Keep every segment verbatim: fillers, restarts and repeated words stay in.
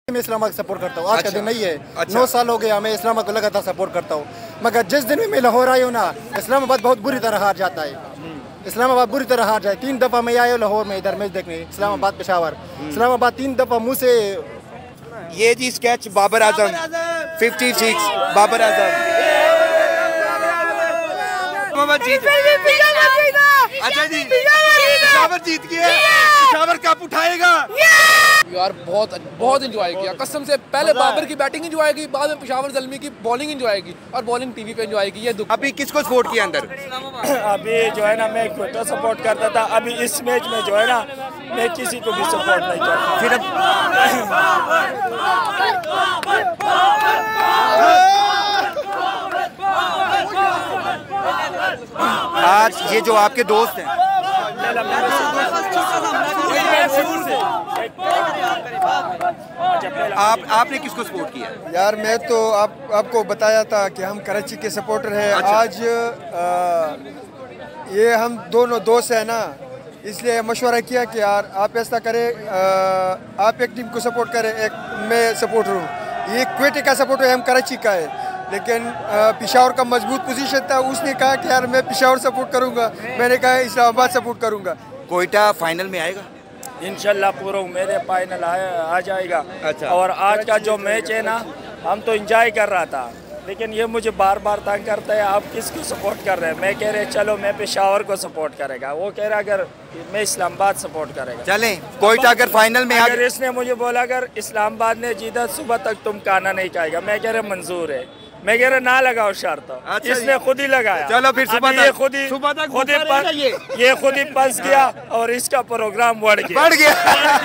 मैं इस्लामाबाद सपोर्ट करता हूँ, आज का दिन नहीं है। अच्छा। नौ साल हो गया मैं इस्लामाबाद को लगातार सपोर्ट करता हूँ, मगर जिस दिन भी मैं लाहौर आई हूँ ना, इस्लामाबाद बहुत बुरी तरह हार जाता है। इस्लामाबाद बुरी तरह हार जाए। तीन दफा मैं आया लाहौर में इधर मैच देखने, इस्लामाबाद पेशावर, इस्लामाबाद तीन दफा मुँह से। ये जी स्केच बाबर आजम फिफ्टी सिक्स बाबर आजम जीत। अच्छा जी पेशावर जीत गया, पेशावर कप उठाएगा यार। बहुत बहुत एंजॉय किया कसम से। पहले बाबर की बैटिंग एंजॉय की, बाद में पेशावर ज़ल्मी की बॉलिंग एंजॉय की, और बॉलिंग टीवी पे एंजॉय की। ये दुख। अभी किसको सपोर्ट किया अंदर? अभी जो है ना मैं क्वेटा सपोर्ट करता था, अभी इस मैच में जो है ना मैं किसी को भी सपोर्ट नहीं करता। फिर आज ये जो आपके दोस्त हैं, आप आपने किसको सपोर्ट किया? यार मैं तो आप आपको बताया था कि हम कराची के सपोर्टर हैं। अच्छा। आज आ, ये हम दोनों दोस्त हैं ना, इसलिए मशवरा किया कि यार आप ऐसा करें, आ, आप एक टीम को सपोर्ट करें, एक मैं सपोर्टर हूँ। ये क्वेटे का सपोर्टर है, हम कराची का है, लेकिन पेशावर का मजबूत पोजीशन था। उसने कहा कि यार मैं पेशावर सपोर्ट करूँगा, मैंने कहा इस्लामाबाद सपोर्ट करूँगा। कोयटा फाइनल में आएगा इंशाल्लाह, पूरा मेरे फाइनल आ, आ जाएगा। अच्छा। और आज का जो मैच है ना, हम तो एंजॉय कर रहा था, लेकिन ये मुझे बार बार तंग करता है, आप किसको सपोर्ट कर रहे हैं? मैं कह रहे चलो मैं पेशावर को सपोर्ट करेगा, वो कह रहा अगर मैं इस्लामाबाद सपोर्ट करेगा। चलें कोयटा अगर फाइनल में अगर इसने मुझे बोला अगर इस्लामाबाद ने जीता सुबह तक तुम खाना नहीं खाएगा, मैं कह रहा मंजूर है। मैं कह रहा ना लगाओ शर्त। अच्छा, इसने खुद ही लगाया। चलो फिर सुबह तक खुद ही सुबह तक खुद ही ये ये खुद ही फंस गया और इसका प्रोग्राम बढ़ गया बढ़ गया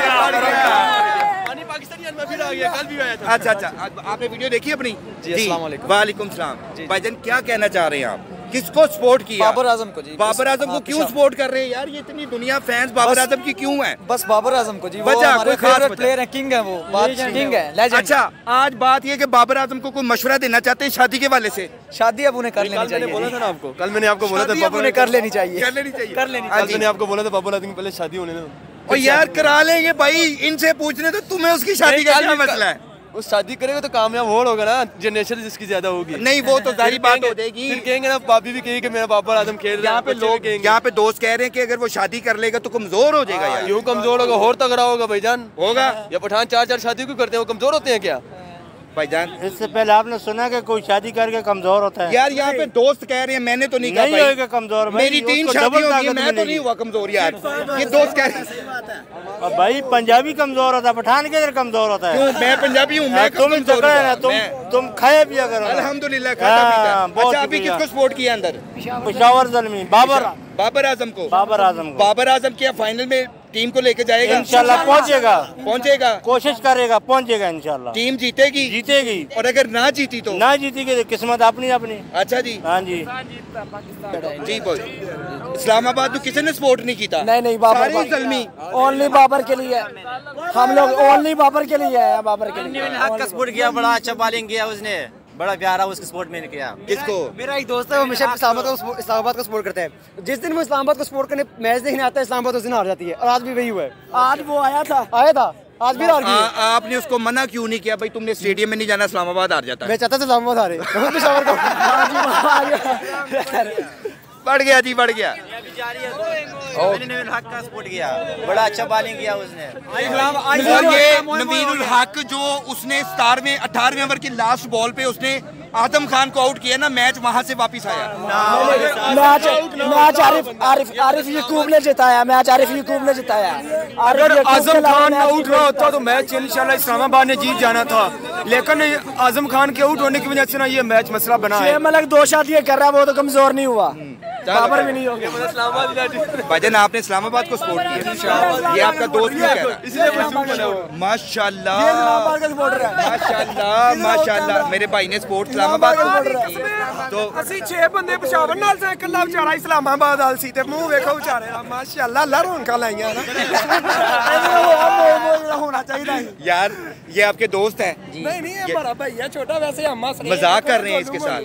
पाकिस्तानी में फिर आ गया, कल भी आया था। अच्छा अच्छा, आपने वीडियो देखी अपनी? जी, अस्सलाम वालेकुम। वालेकुम सलाम। भाईजान क्या कहना चाह रहे हैं आप? किसको सपोर्ट किया? बाबर आजम को जी। बाबर आजम को क्यों सपोर्ट कर रहे हैं यार? ये इतनी दुनिया फैंस बाबर आजम की क्यों है? बस बाबर आजम को जी, वो वजह हमारे कोई खास फेवरेट प्लेयर है, किंग है, वो किंग है, लेजेंड। अच्छा, आज बात ये कि बाबर आजम को कोई मशवरा देना चाहते हैं शादी के वाले से? शादी अब उन्हें कर लेनी चाहिए। बोला था ना आपको, कल मैंने आपको बोला था बाबर ने कर लेनी चाहिए, कर लेनी चाहिए, कर लेनी चाहिए। मैंने आपको बोला था बाबर आजम की पहले शादी होने दो। और यार करा लेंगे भाई, इनसे पूछने तो तुम्हें उसकी शादी का क्या मसला है? वो शादी करेगा तो कामयाब हो होगा ना, जनरेशन जिसकी ज्यादा होगी। नहीं वो तो जाहिर बात हो जाएगी। फिर कहेंगे ना, भाभी भी कहेगी कि मेरा बाबर आजम खेल रहा है। यहाँ पे लोग, यहाँ पे दोस्त कह रहे हैं कि अगर वो शादी कर लेगा तो कमजोर हो जाएगा। यार यूँ कमजोर होगा, और तगड़ा होगा भाईजान होगा। ये पठान चार चार शादी क्यों करते हैं? वो कमजोर होते हैं क्या भाईजान? इससे पहले आपने सुना कि कोई शादी करके कमजोर होता है? यार यहाँ पे दोस्त कह रहे हैं, मैंने तो नहीं कहा नहीं होगा कमजोर। मेरी तीन शादी होगी, मैं तो नहीं हुआ कमजोर यार। ये दोस्त कह रहे हैं भाई पंजाबी कमजोर होता है, पठान किधर कमजोर होता है? क्यों? मैं पंजाबी हूँ, मैं तुम तगड़ा है ना, तुम तुम खाया पिया करो अल्हम्दुलिल्लाह, खाता पीता। अच्छा अभी किसको सपोर्ट किया अंदर? पेशावर ज़ल्मी बाबर बाबर आजम को। बाबर आजम को बाबर आजम क्या फाइनल में टीम को लेके जाएगा? इंशाल्लाह पहुंचेगा, पहुंचेगा, कोशिश करेगा, पहुंचेगा इंशाल्लाह। टीम जीतेगी, जीतेगी। और अगर ना जीती तो? ना जीतेगी तो किस्मत अपनी अपनी। अच्छा जी, हाँ जी जी बोल। इस्लामाबाद तो किसी ने सपोर्ट नहीं किया? नहीं नहीं, बाबर ज़ल्मी ओनली बाबर के लिए, हम लोग ओनली बाबर के लिए है, बाबर के लिए हक का सपोर्ट किया, बड़ा अच्छा बॉलिंग किया उसने, बड़ा प्यारा उसके सपोर्ट मैंने किया। किसको? मेरा एक दोस्त है, वो हमेशा इस्लामाबाद को इस्लामाबाद को सपोर्ट करता है। जिस दिन वो इस्लामाबाद को सपोर्ट करने मैच देखने आता है, इस्लामाबाद उस दिन हार जाती है, और आज भी वही हुआ है। आज वो आया था आया था आज भी हार गई। आपने उसको मना क्यों नहीं किया भाई? तुमने स्टेडियम में नहीं जाना, इस्लामाबाद हार जाता है। मैं चाहता था इस्लामाबाद हारे। बढ़ गया जी, बढ़ गया। मैंने हक का सपोर्ट किया, बड़ा अच्छा बॉलिंग किया उसने। और ये नवीनुल हक जो उसने स्टार में अठारहवें ओवर की लास्ट बॉल पे उसने आजम खान को आउट किया ना, मैच वहां से वापस आया। मैच मैच आरिफ आरिफ आरिफ यकूब ने जिताया, मैच आरिफ यकूब ने जिताया। अगर आजम खान आउट रहा होता तो मैच इंशाल्लाह इस्लामाबाद ने जीत जाना था, लेकिन आजम खान के आउट होने की वजह से ना ये मैच मसला बना है। मलक दो शादियां कर रहा है, वो तो कमजोर नहीं हुआ, बाबर भी नहीं हो गया। भाईजान आपने इस्लामाबाद को सपोर्ट किया, ये आपका दोस्त क्यों कह रहा है? माशाल्लाह माशाल्लाह माशाल्लाह, मेरे भाई ने सपोर्ट इस्लामाबाद को। तो ਅਸੀਂ छे बंदे पेशावर नाल से इकल्ला बेचारा इस्लामाबाद वाल सी ते मुंह वेखो बेचारे दा, माशाल्लाह अल्लाह रौनकां लाईयां ना। होना चाहिए यार ये आपके दोस्त हैं? नहीं नहीं, ये बड़ा भाई है, छोटा, वैसे हम हंस रहे हैं, मजाक कर रहे हैं इसके साथ।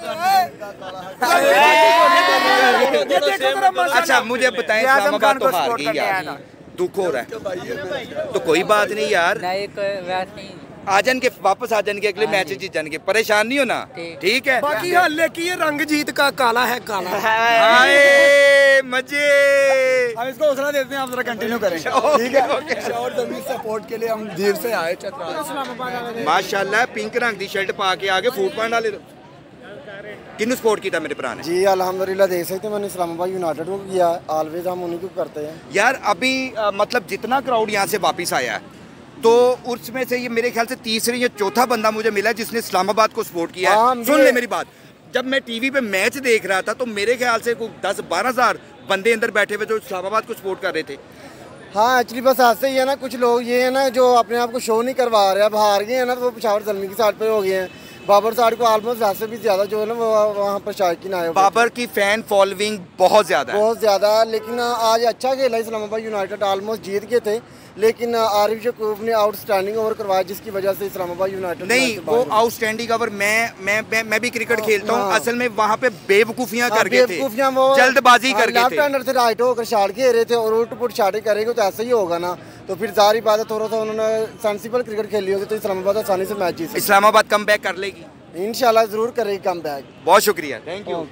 अच्छा मुझे बताएं, इस्लामाबाद तो हार गई यार, दुख हो रहा है, तो कोई बात नहीं यार। नहीं, कोई बात नहीं। आ जाएंगे, वापस आ जाएंगे, अगले मैच जीत जाएंगे, परेशान नहीं होना, ठीक है। बाकी हाल की ये रंग जीत का काला है, काला हाय मजे। हम इसको हौसला देते हैं, आप जरा कंटिन्यू करें, ठीक है। और जमीन सपोर्ट के लिए हम देर से आए चतरा। माशाल्लाह पिंक रंग की शर्ट पा के आगे फूट पाने वाले किन्नू सपोर्ट किया मेरे भरा ने? जी अल्हम्दुलिल्लाह देख सकते हैं, मैंने इस्लामाबाद यूनाइटेड को किया, ऑलवेज हम उन्हीं को करते हैं यार। अभी आ, मतलब जितना क्राउड यहाँ से वापस आया है तो उसमें से ये मेरे ख्याल से तीसरी या चौथा बंदा मुझे मिला है जिसने इस्लामाबाद को सपोर्ट किया है। हाँ, सुन ले मेरी बात, जब मैं टीवी पे मैच देख रहा था तो मेरे ख्याल से कोई दस बारह हजार बंदे अंदर बैठे हुए जो इस्लामाबाद को सपोर्ट कर रहे थे। हाँ एक्चुअली बस ऐसे ही है ना, कुछ लोग ये है ना जो अपने आप को शो नहीं करवा रहे, अब हार गए हैं ना, तो वो पेशावर ज़ल्मी की साइड पे हो गए हैं। बाबर साइड को ऑलमोस्ट ऐसे भी ज़्यादा जो है ना वो वहाँ पर शायकीन आए। बाबर की फैन फॉलोइंग बहुत ज़्यादा है, बहुत ज़्यादा, लेकिन आज अच्छा खेला इस्लामाबाद यूनाइटेड, ऑलमोस्ट जीत गए थे, लेकिन आरिफ शकूफ ने आउटस्टैंडिंग ओवर करवाया जिसकी वजह से इस्लामाबाद यूनाइटेड नहीं, वो आउटस्टैंडिंग ओवर मैं मैं मैं, मैं भी क्रिकेट खेलता हूँ, असल में वहाँ पे बेवकूफियाँ कर गए थे, जल्दबाजी कर गए थे, लेफ्ट हैंडर से राइट होकर शॉट खेल रहे थे और उल्ट पुट शॉट करेंगे तो ऐसा ही होगा ना, तो फिर जारी बात है थोड़ा सा उन्होंने सेंसिबल क्रिकेट खेली होगी तो इस्लामाबाद आसानी से मैच जीत। इस्लामाबाद कम बैक कर लेगी इंशाल्लाह, जरूर करेगी कम बैक। बहुत शुक्रिया, थैंक यू।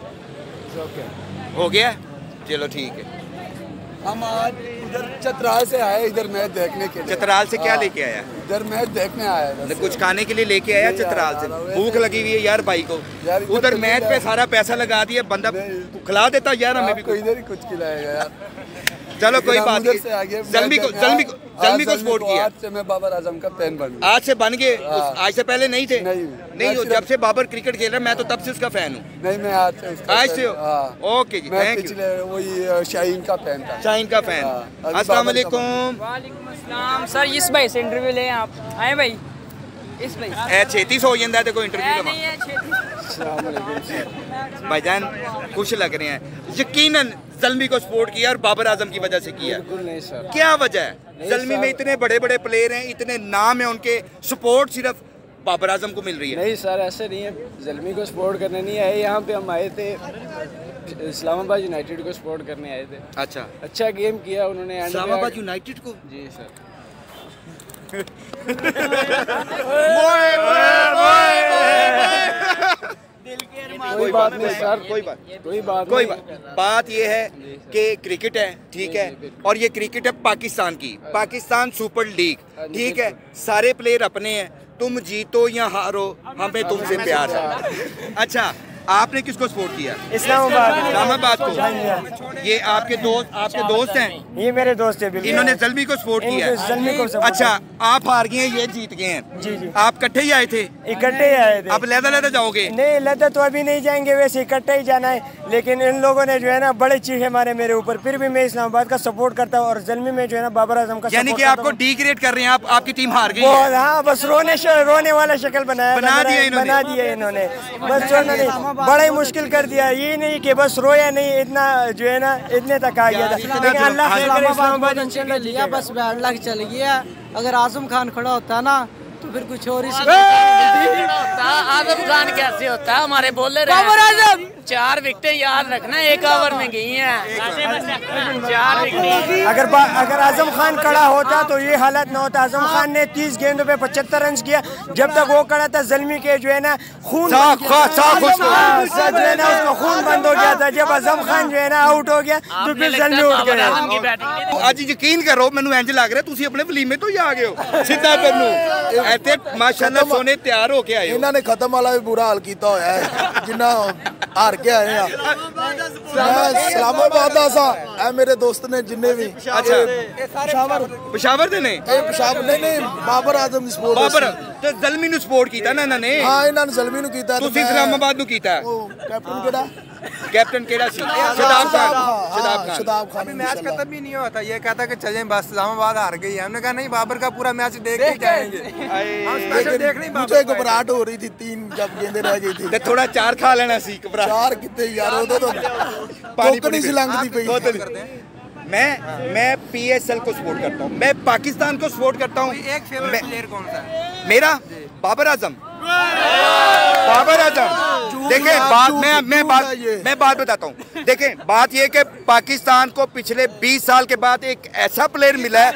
हो गया, चलो ठीक है। हम आज इधर चतराल से आए, इधर मैच देखने के लिए। चतराल से क्या लेके आया? इधर मैच देखने आया, कुछ खाने के लिए लेके आया चतराल से? भूख लगी हुई है यार भाई को, उधर मैच पे सारा पैसा लगा दिया, बंदा खिला देता यार, हमें भी इधर ही कुछ खिलाएगा यार। चलो कोई बात नहीं, जल्मी को जल्मी को जल्मी को सपोर्ट किया। आज से मैं बाबर आजम का फैन बन गया। आज से बन गए? आज से पहले नहीं थे? नहीं, नहीं हो, जब से बाबर क्रिकेट खेल रहा है मैं तो तब से उसका फैन हूँ। नहीं, मैं आज से उसका आज से हो? ओके जी, थैंक यू। पिछले वही शाहीन का फैन था, शाहीन का फैन। अस्सलाम वालेकुम। वालेकुम अस्सलाम सर, इस भाई से इंटरव्यू ले आप आए भाई, इस भाई ए छेती सो ਜਾਂਦਾ ਤੇ ਕੋਈ ਇੰਟਰਵਿਊ नहीं है भाईजान खुश लग रहे हैं, यकीनन ज़ल्मी को सपोर्ट किया और बाबर आजम की वजह से किया। नहीं सर, क्या वजह है? ज़ल्मी में इतने बड़े बड़े प्लेयर हैं, इतने नाम है उनके, सपोर्ट सिर्फ बाबर आजम को मिल रही है। नहीं सर ऐसे नहीं है, ज़ल्मी को सपोर्ट करने नहीं आए, यहाँ पे हम आए थे इस्लामाबाद यूनाइटेड को सपोर्ट करने आए थे। अच्छा अच्छा गेम किया उन्होंने। इस्लामाबाद यूनाइटेड को? जी सर। कोई बात नहीं सर, कोई बात कोई बात कोई बात बात ये है कि क्रिकेट है, ठीक है, और ये क्रिकेट है पाकिस्तान की, पाकिस्तान सुपर लीग, ठीक है, सारे प्लेयर अपने हैं, तुम जीतो या हारो हमें तुमसे प्यार है। अच्छा, आपने किसको सपोर्ट किया? इस्लामाबाद। इस्लामाबाद को। ये आपके दोस्त आपके दोस्त हैं? ये मेरे दोस्त हैं, इन्होंने ज़ल्मी को सपोर्ट किया है। अच्छा, आप हार गए हैं, ये जीत गए हैं। जी जी। आप इकट्ठे ही आए थे? इकट्ठे ही आए थे। अब लहदा लहदा जाओगे? नहीं लहदा तो अभी नहीं जाएंगे, वैसे इकट्ठे ही जाना है, लेकिन इन लोगों ने जो है ना बड़े चीखे मारे मेरे ऊपर, फिर भी मैं इस्लामाबाद का सपोर्ट करता हूँ और ज़ल्मी में जो है ना बाबर आजम का। यानी कि आपको डिग्रेड कर रहे हैं, आप आपकी टीम हार गई है। हाँ बस रोने रोने वाला शक्ल बनाया, बना दिया इन्होंने, बना दिया इन्होंने, बस बड़ा ही मुश्किल कर दिया। ये नहीं कि बस रोया नहीं, इतना जो है ना इतने तक आ गया था, लेकिन अल्लाह इस्लामाबाद लिया, बस बैड लग चल गया। अगर आजम खान खड़ा होता ना तो फिर कुछ और ही आजम खान कैसे होता है, हमारे बोले रहे चार विकेटें याद रखना, एक ओवर में गई हैं चार विकेटें। अगर अगर आजम खान खड़ा होता तो ये हालत ना होता। आजम खान ने तीस गेंदों पे पचहत्तर रन किया, जब तक वो खड़ा था ज़ल्मी के जो है ना खून जो है ना उसका खून बंद हो गया था। जब आजम खान जो है ना आउट हो गया तो फिर ज़ल्मी उठ गया। आज यकीन करो मैनू इंज लग रहा तुसी अपने वलीमे तो ही आ गए हो सीधा मैनू ऐसे माशाल्लाह सोने तैयार हो के आए हो। इन्हां ने खत्म वाला भी बुरा हाल किया होया है जिन्ना हार के आए हैं। मैं इस्लामाबाद दा सा ए मेरे दोस्त ने जिन्ने भी। अच्छा पेशावर पेशावर दे ने ए पेशावर नहीं नहीं बाबर आजम दी सपोर्ट बाबर ते ज़ल्मी नु सपोर्ट कीता ना इन्हां ने। हां इन्हां ने ज़ल्मी नु कीता। तुसी इस्लामाबाद नु कीता। कैप्टन केड़ा कैप्टन केड़ा सी शदाब खान शदाब खान शदाब खान। मैच खत्म ही नहीं हुआ था, ये कहता कि चलें बस इस्लामाबाद हार गई है। हमने कहा नहीं बाबर का पूरा मैच देख के जाएंगे। हम स्पेशल देख नहीं, मुझे घबराहट हो रही थी तीन जब गेंदें रह गई थी। ते थोड़ा चार खा लेना सी घबराहट। चार कितने यार ओदे तो पानी नहीं सी लंघदी पई। मैं मैं पीएसएल को सपोर्ट करता हूँ, मैं पाकिस्तान को सपोर्ट करता हूँ। एक फेवरेट प्लेयर कौन सा है मेरा? बाबर आजम। बाबर आजम देखें बात मैं मैं बात मैं बात बताता हूँ। देखें बात ये कि पाकिस्तान को पिछले बीस साल के बाद एक ऐसा प्लेयर मिला है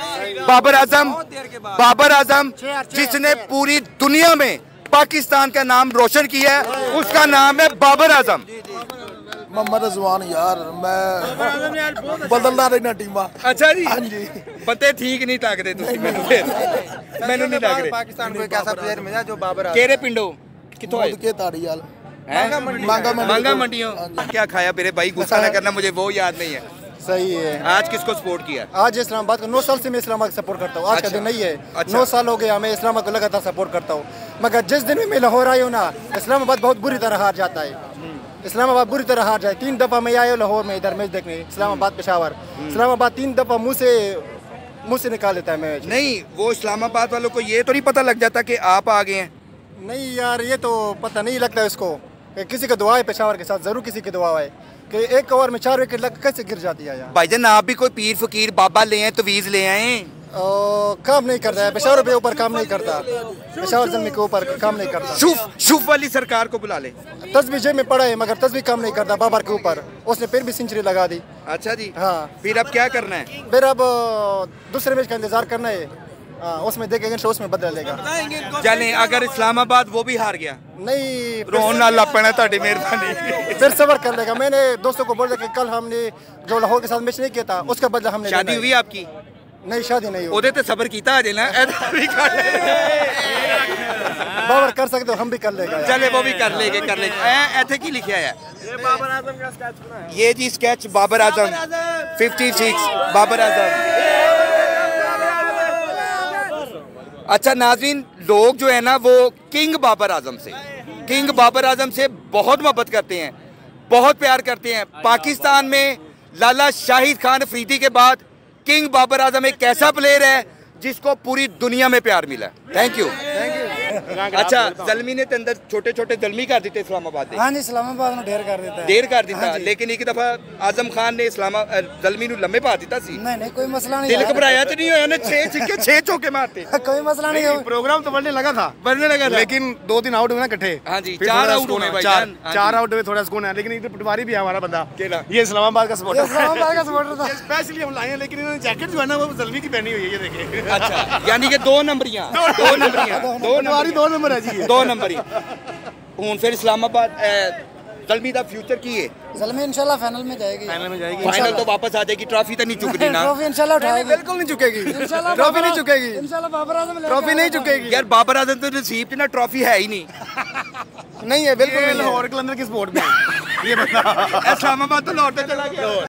बाबर आजम, बाबर आजम जिसने पूरी दुनिया में पाकिस्तान का नाम रोशन किया है, उसका नाम है बाबर आजम। मोहम्मद रिजवान यार, मैं बदलना रहना टीमा। अच्छा जी, हाँ जी, पते ठीक नहीं लगते तुसी मैनू फिर मैनू नहीं लग रहे। पाकिस्तान को एक ऐसा प्लेयर मिला जो बाबर आजम। केरे पिंडो किथों आए? के ताड़ीवाल, मांगा मंडी, मांगा मंडियों। क्या खाया मेरे भाई, गुस्सा ना करना, मुझे वो याद नहीं है। सही है। आज किसको सपोर्ट किया? आज इस्लामाबाद को नौ साल से मैं इस्लामाबाद सपोर्ट करता हूँ। आज अच्छा, का दिन नहीं है। अच्छा। नौ साल हो गया मैं इस्लामाबाद को लगातार सपोर्ट करता हूँ, मगर जिस दिन भी मैं लाहौर आई हूँ ना, इस्लामाबाद बहुत बुरी तरह हार जाता है। इस्लामाबाद बुरी तरह हार जाए। तीन दफा मैं आया लाहौर में इधर मैच देखने, इस्लामाबाद पेशावर। इस्लामाबाद तीन दफा मुँह से मुँह से निकाल लेता है मैच। नहीं, वो इस्लामाबाद वालों को ये तो नहीं पता लग जाता कि आप आ गए हैं? नहीं यार, ये तो पता नहीं लगता इसको कि किसी का दुआ है पेशावर के साथ, जरूर किसी की दुआ है कि एक ओवर में चार विकेट लग कैसे गिर जाती है यार। भाईजान आप भी कोई पीर फकीर बाबा ले आए, तवीज ले आए? काम नहीं कर रहा है पेशावर के ऊपर, काम नहीं करता पेशावर जमीन के ऊपर, काम नहीं करता। शुफ शुफ वाली सरकार को बुला ले। तस्वीर जेब में पड़ा है मगर तस्वीर काम नहीं करता बाबर के ऊपर, उसने फिर भी सेंचुरी लगा दी। अच्छा जी, हाँ। फिर अब क्या करना है? फिर अब दूसरे मैच का इंतजार करना है। हाँ, उसमें देखेंगे तो उसमें बदला लेगा। जाने अगर इस्लामाबाद वो भी हार गया? नहीं, रोन ना लपना, ताड़ी मेहरबानी। फिर सबर कर लेगा। मैंने दोस्तों को बोला कि कल हमने जो लाहौर के साथ मैच नहीं किया था, उसका बदला हमने। शादी हुई आपकी? नहीं, शादी नहीं हुई। ओदे ते सबर कीता अजे ना, भी कर ले। बाबर कर सकते हो, हम भी कर लेगा। चले वो भी कर लेंगे, कर लेंगे। ऐसे की लिखा है? ये बाबर आजम का स्केच बना है। ये जी स्केच बाबर आजम छप्पन बाबर आजम। अच्छा नाज़रीन, लोग जो है ना वो किंग बाबर आजम से किंग बाबर आजम से बहुत मोहब्बत करते हैं, बहुत प्यार करते हैं। पाकिस्तान में लाला शाहिद खान अफरीदी के बाद किंग बाबर आजम एक ऐसा प्लेयर है जिसको पूरी दुनिया में प्यार मिला। Thank you, thank you. अच्छा, जलमी ने अंदर छोटे छोटे जलमी कर दिते इस्लामाबाद। हाँ जी, इस्लामाबाद में ढेर कर देता है। ढेर कर दिता, लेकिन एक दफा आजम खान ने इस्लामा जलमी नु लम्बे पा दिता सी। नहीं नहीं, कोई मसला नहीं। दिल घबराया तो नहीं होया ने? छह छिक्के छह चौके मारते। कोई मसला नहीं है। प्रोग्राम तो बनने लगा था, बनने लगा था, लेकिन दो दिन आउट हुए ना इकट्ठे। हाँ जी, चार आउट हुए भाई, चार चार आउट हुए, थोड़ा सुकून है। लेकिन इधर पटवारी भी है हमारा बंदा, ये इस्लामाबाद का सपोर्टर, इस्लामाबाद का सपोर्टर था। स्पेशली हम लाए हैं, लेकिन इन्होंने जैकेट जो है ना वो जल्दी की पहनी हुई है, ये देखिए। अच्छा, यानी कि दो नंबरियां दो नंबरियां दो नंबरी दो नंबर है जी, दो नंबरी। हुन फिर इस्लामाबाद जलमी दा फ्यूचर की है? जलमी इंशाल्लाह फाइनल में जाएगी। फाइनल में जाएगी। फाइनल तो वापस आ जाएगी, ट्रॉफी तो नहीं चुकनी ना? ट्रॉफी इंशाल्लाह उठाएगी। बिल्कुल नहीं चुकेगी, इंशाल्लाह ट्रॉफी नहीं चुकेगी। इंशाल्लाह बाबर आजम ट्रॉफी नहीं चुकेगी। यार बाबर आजम तो नसीब ना ट्रॉफी है ही नहीं। नहीं है, बिल्कुल लाहौर कलंदर की स्पोर्ट में ये बता। इस्लामाबाद तो लाहौर पे चला गया।